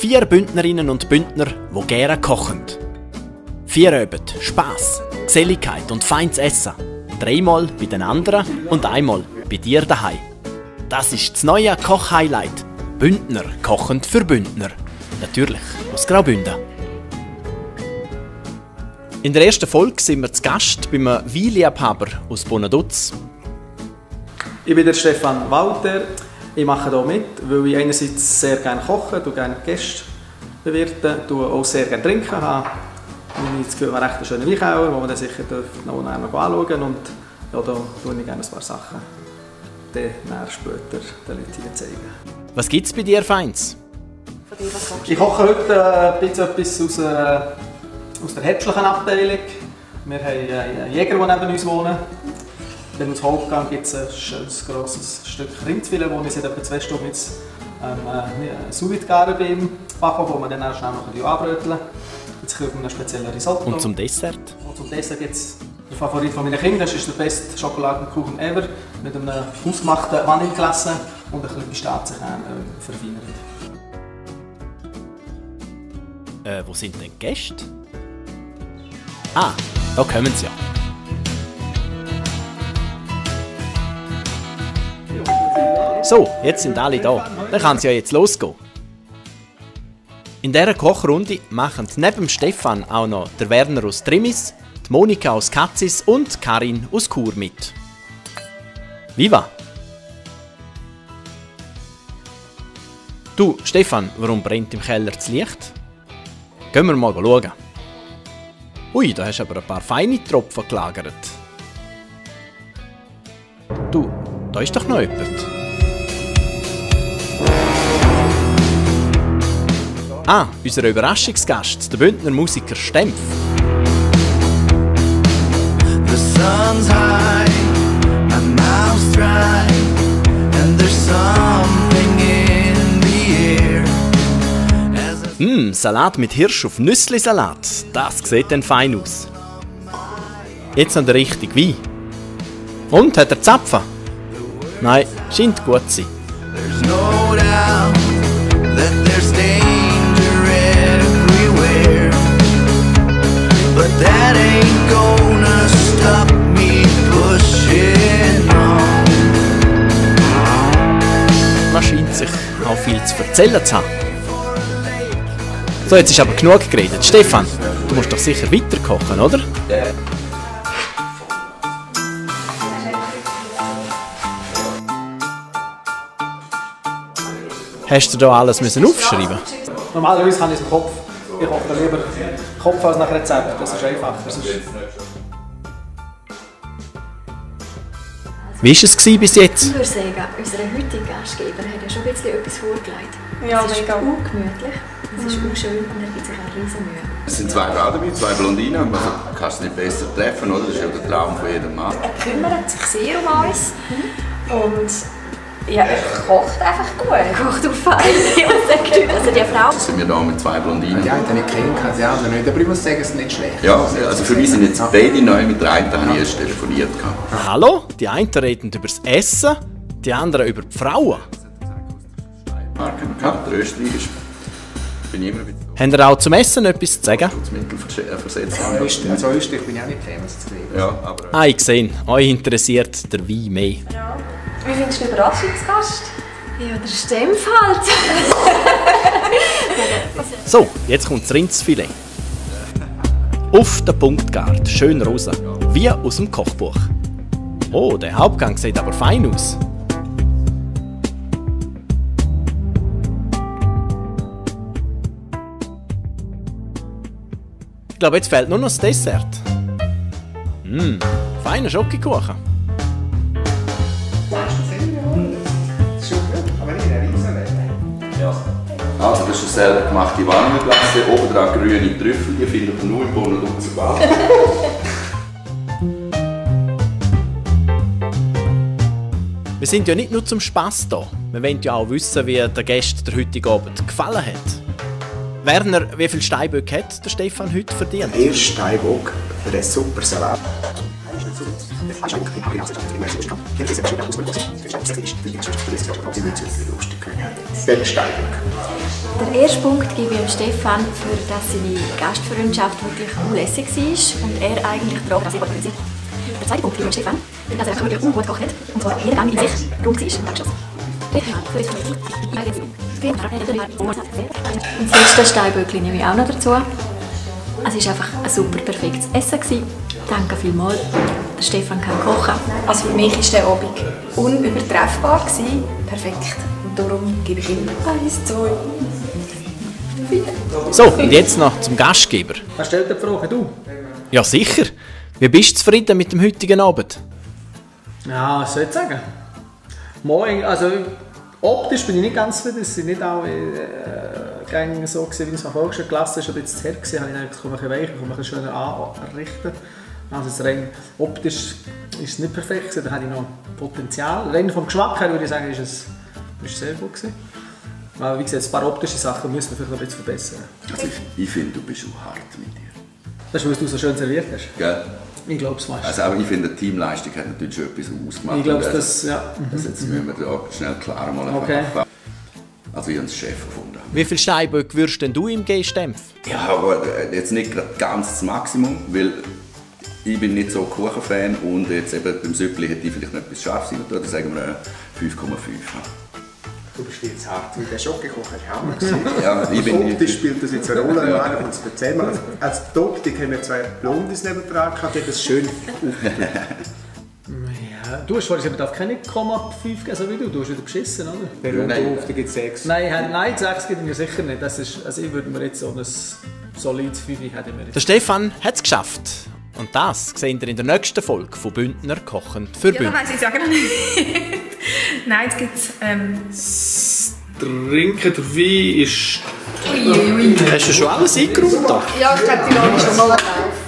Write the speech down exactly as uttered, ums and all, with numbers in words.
Vier Bündnerinnen und Bündner, die gerne kochen. Vier üben Spass, Geselligkeit und feines Essen. Dreimal bei den anderen und einmal bei dir daheim. Das ist das neue Koch-Highlight. Bündner kochend für Bündner. Natürlich aus Graubünden. In der ersten Folge sind wir zu Gast bei einem Weinliebhaber aus Bonaduz. Ich bin der Stefan Walter. Ich mache hier mit, weil ich einerseits sehr gerne koche, gerne Gäste bewirte, auch sehr gerne trinken habe. Ich das Gefühl, wir haben recht einen schönen Weinkeller, den man dann sicher noch näher anschauen darf. Und ja, da tue ich gerne ein paar Sachen dann später den Leuten zeigen. Was gibt es bei dir Feins? Ich koche heute ein bisschen etwas aus, äh, aus der herbstlichen Abteilung. Wir haben einen Jäger, der neben uns wohnt. Dann als Hauptgang gibt es ein schönes, grosses Stück Rindfilet, das ich seit etwa zwei Stunden jetzt ähm, äh, sous-vide garen beim Backen, wo wir dann auch schnell noch ein bisschen anbröteln. Jetzt kriegt man einen speziellen Risotto. Und zum Dessert? Und zum Dessert gibt es den Favorit von meinen Kindern. Das ist der beste Schokoladenkuchen ever. Mit einem hausgemachten Vanilleglace und ein bisschen Pistazienkernen äh, verfeinert. Äh, wo sind denn die Gäste? Ah, da kommen sie ja. So, jetzt sind alle da. Dann kann es ja jetzt losgehen. In dieser Kochrunde machen neben Stefan auch noch der Werner aus Trimis, die Monika aus Katzis und Karin aus Chur mit. Viva! Du, Stefan, warum brennt im Keller das Licht? Gehen wir mal schauen. Ui, da hast du aber ein paar feine Tropfen gelagert. Du, da ist doch noch jemand. Ah, unser Überraschungsgast, der Bündner Musiker Stempf. The sun's high, my mouth's dry, and there's something in the air. Mmm, Salat mit Hirsch auf Nüssli-Salat. Das sieht dann fein aus. Jetzt noch der richtige Wein. Und, hat er Zapfen? Nein, scheint gut zu sein. There's no doubt that there's danger everywhere, but that ain't gonna stop me pushing on. Man scheint sich auch viel zu erzählen zu haben. So, jetzt ist aber genug geredet. Stefan, du musst doch sicher weiter kochen, oder? Ja. Hast du da alles müssen aufschreiben? Normalerweise kann ich es im Kopf. Ich koche lieber Kopf als nach Rezept. Das ist einfacher. Wie war es bis jetzt? Ich würde sagen, unser heutiger Gastgeber hat ja schon ein bisschen etwas vorgelegt. Ja, es ist mega. ungemütlich, es ist unschön und er gibt sich auch riesen Mühe. Es sind zwei Frauen dabei, zwei Blondinen. Man kann es nicht besser treffen, oder? Das ist ja der Traum von jedem Mann. Er kümmert sich sehr um uns. Und ja, er kocht einfach gut. Er kocht auf fein. Also die Frau. Sind wir da mit zwei Blondinen? Die eine nicht kennen, kann sie auch nicht. Aber ich muss sagen, es ist nicht schlecht. Ja, also für mich sind jetzt beide neu. Mit der einen habe ich erst telefoniert. Hallo? Die einen reden über das Essen, die anderen über die Frauen. Marken gehabt, der Österreich bin ich immer wieder. Habt ihr auch zum Essen etwas zu sagen? Schutzmittel versetzt. Also Österreich bin ich auch nicht famous zu kriegen. Ja, aber... Ah, ich sehe, euch interessiert der Wein mehr. Ja. Wie findest du den Überraschungsgast? Ja, der Stempf halt. So, jetzt kommt das Rindsfilet. Auf den Punkt gart, schön rosa, wie aus dem Kochbuch. Oh, der Hauptgang sieht aber fein aus. Ich glaube, jetzt fehlt nur noch das Dessert. Mmm, feiner Schokokuchen. Ja. Also das ist eine selber gemachte Vanilleglace, oben dran grüne Trüffel, die findet man nur im Bonaduz Bad. Wir sind ja nicht nur zum Spass da. Wir wollen ja auch wissen, wie der Gast der heutigen Abend gefallen hat. Werner, wie viele Steinböcke hat der Stefan heute verdient? Der erste Steinbock für den super Salat. Der Steinbock. Den ersten Punkt gebe ich dem Stefan, für dass seine Gastfreundschaft wirklich unlässig war und er eigentlich darauf, dass ich gut bin. Der zweite Punkt gebe ich dem Stefan, dass er wirklich ungut gekocht hat und zwar jeder Gang in sich rund war und angeschossen. Und das letzte Steinböckchen nehme ich auch noch dazu. Es war einfach ein super perfektes Essen. Danke vielmals. Der Stefan kann kochen. Also für mich war der Abend unübertreffbar. Perfekt. Und darum gebe ich ihm eins, zwei, vier. So, und jetzt noch zum Gastgeber. Wer stellt die Frage? Du? Ja, sicher. Wie bist du zufrieden mit dem heutigen Abend? Ja, was soll ich sagen? Moin, also optisch bin ich nicht ganz zufrieden. Es sind nicht alle äh, so gewesen, wie ich es mir vorgestellt habe. Die Klasse war ein bisschen zu hart gewesen. Habe ich gedacht, ich komme ein bisschen weicher, ein bisschen schöner anrichten. Also rein optisch ist es nicht perfekt gewesen. Da hatte ich noch Potenzial. Rein vom Geschmack her würde ich sagen, ist es ist sehr gut gewesen. Aber wie gesagt, ein paar optische Sachen müssen wir vielleicht noch ein bisschen verbessern. Also ich, ich finde, du bist auch hart mit dir. Das ist, weil du so schön serviert hast. Gell? Ich glaube es meistens. Also auch ich finde, die Teamleistung hat natürlich schon etwas ausgemacht. Ich glaube, also, das, ja. Also jetzt müssen wir da schnell klar mal okay. Anfangen. Also ich habe den Chef gefunden. Wie viele Steinböcke würdest denn du im G-Stempf? Ja, aber jetzt nicht gerade ganz das Maximum, weil ich bin nicht so Kuchenfan und jetzt eben beim Süppli hätte ich vielleicht noch etwas Scharfes rein tun, dann sagen wir fünf Komma fünf. Du bist jetzt hart. Mit der Schokokuchen hast du Hammer gesehen. Ja, ich bin Optisch spielt das jetzt eine Rolle. Ja. Ja. Und erzähl mal, als Optik haben wir zwei Blondes nebendran gehabt, die das schön Ja, du hast vorhin, ich darf keine Komma fünf geben, so wie du. Du hast wieder beschissen, oder? Der Runde auf, da gibt es sechs. Nein, nein, sechs gibt mir sicher nicht. Das ist, also ich würde mir jetzt so ein solides fünf hätte mir jetzt. Der Stefan hat es geschafft. Und das seht ihr in der nächsten Folge von Bündner kochend für Ja, Bündner. das weiss ich sagen noch nicht. Nein, jetzt gibt es... Ähm, Trinken, der Wein ist... Hast du schon alles eingeräumt? ja, ich glaube, die Lohn ist schon mal drauf.